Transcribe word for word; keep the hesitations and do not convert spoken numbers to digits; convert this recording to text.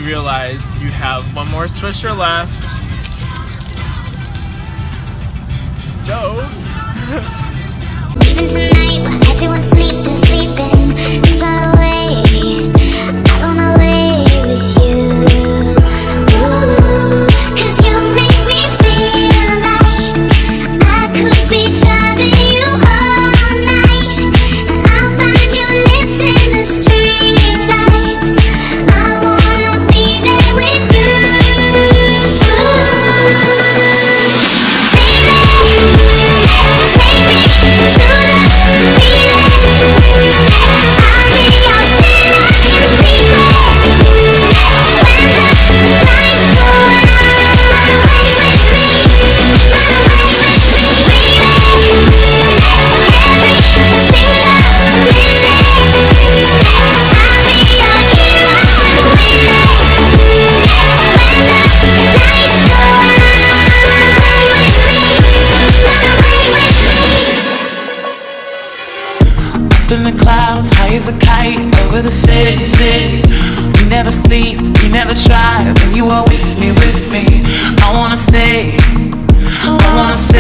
you realize you have one more swisher left. Dope. Even tonight when everyone's sleeping, sleeping, just run away. I run away with you. Ooh, 'cause you make me feel like I could be driving you all night, and I'll find your lips in the street lights. I wanna be there with you. In the clouds, high as a kite, over the city, city. We never sleep, we never try. When you are with me, with me, I wanna stay. I wanna stay.